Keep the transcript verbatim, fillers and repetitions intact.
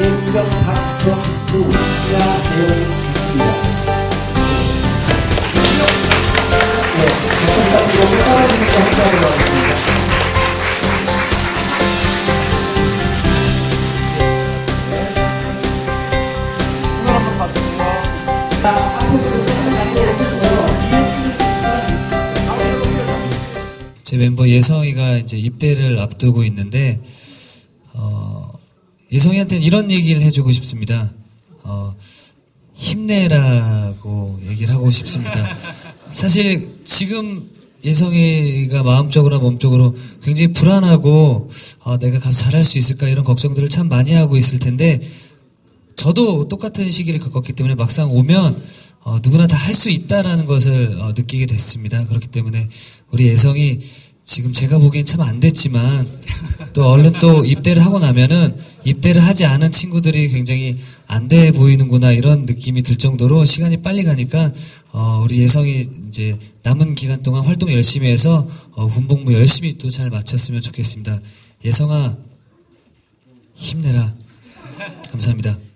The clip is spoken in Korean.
예은경, 박정수, 야혜영입니다. 네, 저희가 여기 떨어지니까 함께하도록 하겠습니다. 제 멤버 예성이가 이제 입대를 앞두고 있는데, 어, 예성이한테는 이런 얘기를 해주고 싶습니다. 어, 힘내라고 얘기를 하고 싶습니다. 사실 지금 예성이가 마음적으로나 몸적으로 굉장히 불안하고, 어, 내가 가서 잘할 수 있을까 이런 걱정들을 참 많이 하고 있을 텐데, 저도 똑같은 시기를 겪었기 때문에 막상 오면 어, 누구나 다 할 수 있다라는 것을 어, 느끼게 됐습니다. 그렇기 때문에 우리 예성이 지금 제가 보기엔 참 안 됐지만 또 얼른 또 입대를 하고 나면은 입대를 하지 않은 친구들이 굉장히 안 돼 보이는구나 이런 느낌이 들 정도로 시간이 빨리 가니까 어, 우리 예성이 이제 남은 기간 동안 활동 열심히 해서 어, 군복무 열심히 또 잘 마쳤으면 좋겠습니다. 예성아 힘내라. 감사합니다.